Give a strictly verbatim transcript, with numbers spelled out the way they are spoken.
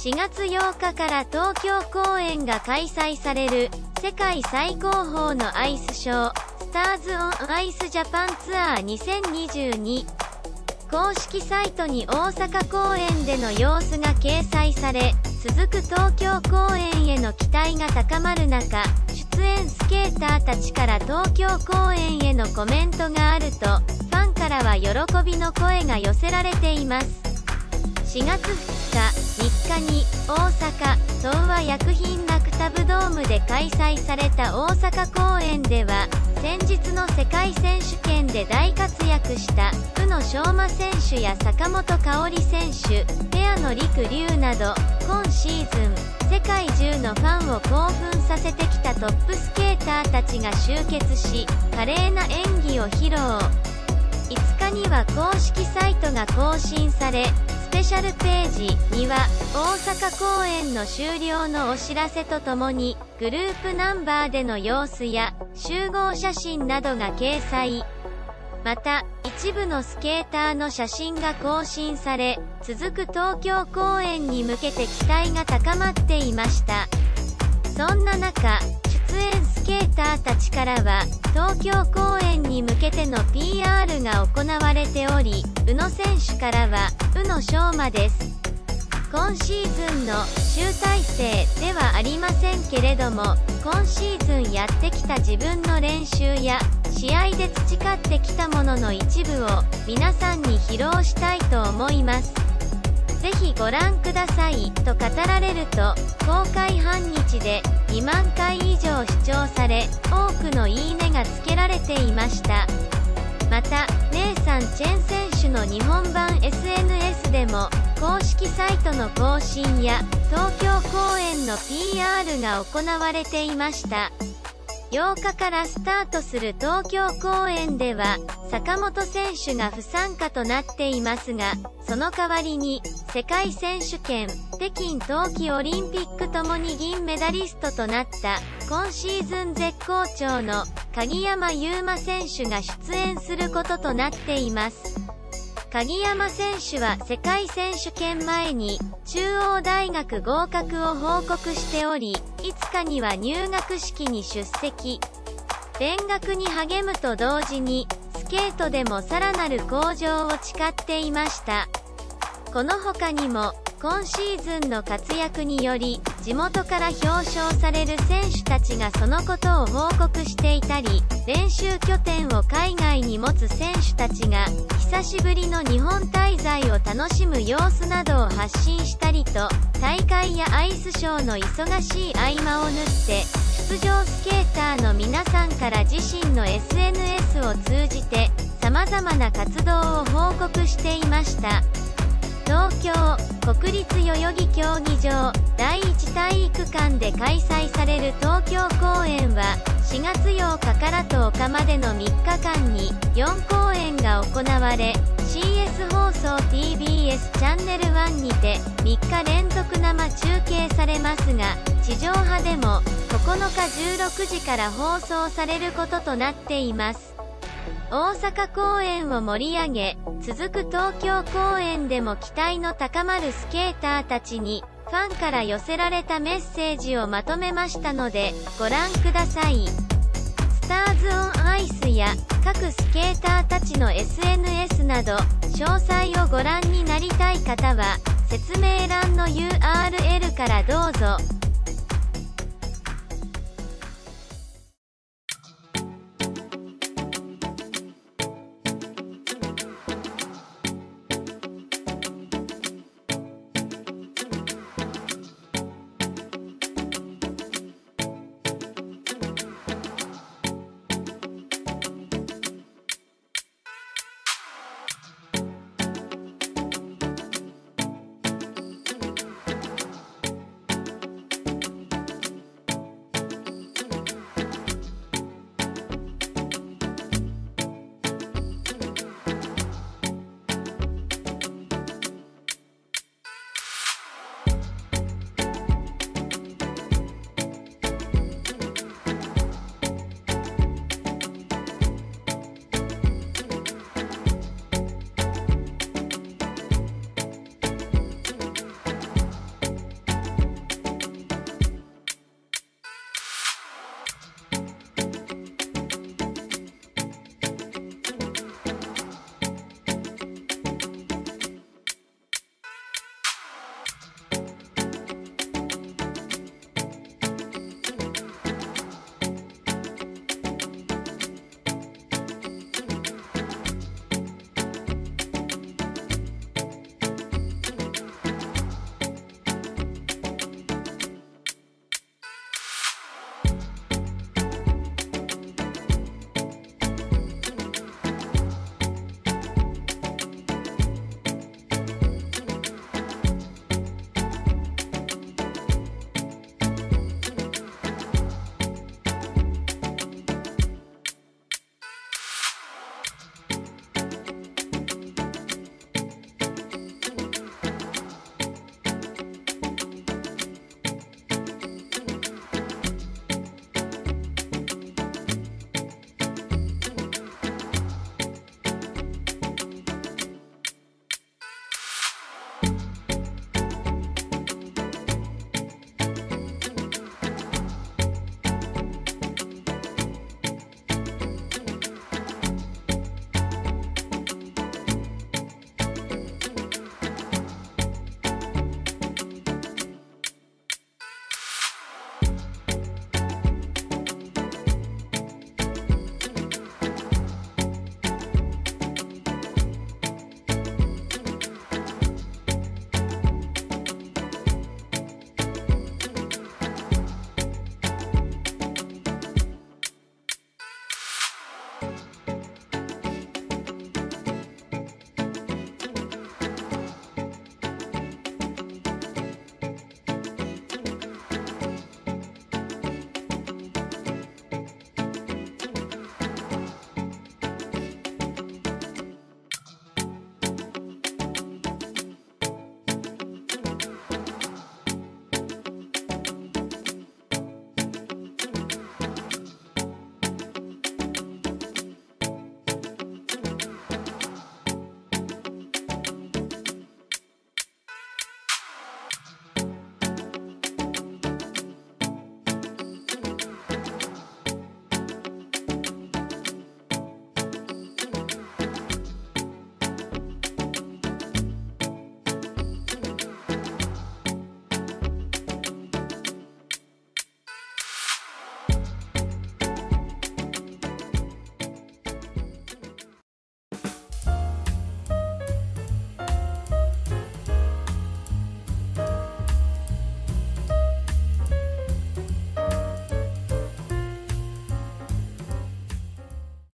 しがつようかから東京公演が開催される世界最高峰のアイスショー、スターズ・オン・アイス・ジャパンツアーにせんにじゅうに。公式サイトに大阪公演での様子が掲載され、続く東京公演への期待が高まる中、出演スケーターたちから東京公演へのコメントがあると、ファンからは喜びの声が寄せられています。しがつふつか、みっかに大阪東和薬品ラクタブドームで開催された大阪公演では、先日の世界選手権で大活躍した宇野昌磨選手や坂本花織選手、ペアのりくりゅうなど、今シーズン世界中のファンを興奮させてきたトップスケーターたちが集結し、華麗な演技を披露。いつかには公式サイトが更新され、スペシャルページには大阪公演の終了のお知らせとともにグループナンバーでの様子や集合写真などが掲載。また一部のスケーターの写真が更新され、続く東京公演に向けて期待が高まっていました。そんな中、出演スケーターたちからは東京公演に向けての ピーアール が行われており、宇野選手からは宇野昌磨です。今シーズンの集大成ではありませんけれども、今シーズンやってきた自分の練習や試合で培ってきたものの一部を皆さんに披露したいと思います。ぜひご覧くださいと語られると、公開半日でにまんかい以上視聴され、多くのいいねがつけられていました。また、ネイサン・チェン選手の日本版 エスエヌエス でも、公式サイトの更新や東京公演の ピーアール が行われていました。ようかからスタートする東京公演では、坂本選手が不参加となっていますが、その代わりに、世界選手権、北京冬季オリンピックともに銀メダリストとなった、今シーズン絶好調の鍵山優真選手が出演することとなっています。鍵山選手は世界選手権前に中央大学合格を報告しており、いつかには入学式に出席。勉学に励むと同時に、スケートでもさらなる向上を誓っていました。この他にも、今シーズンの活躍により、地元から表彰される選手たちがそのことを報告していたり、練習拠点を海外に持つ選手たちが、久しぶりの日本滞在を楽しむ様子などを発信したりと、大会やアイスショーの忙しい合間を縫って、出場スケーターの皆さんから自身の エスエヌエス を通じて、様々な活動を報告していました。東京国立代々木競技場第一体育館で開催される東京公演はしがつようかからとおかまでのみっかかんによんこうえんが行われ、 シーエス 放送 ティービーエス チャンネルワンにてみっか連続生中継されますが、地上波でもここのかじゅうろくじから放送されることとなっています。大阪公演を盛り上げ、続く東京公演でも期待の高まるスケーターたちに、ファンから寄せられたメッセージをまとめましたので、ご覧ください。スターズ・オン・アイスや、各スケーターたちの エスエヌエス など、詳細をご覧になりたい方は、説明欄の ユーアールエル からどうぞ。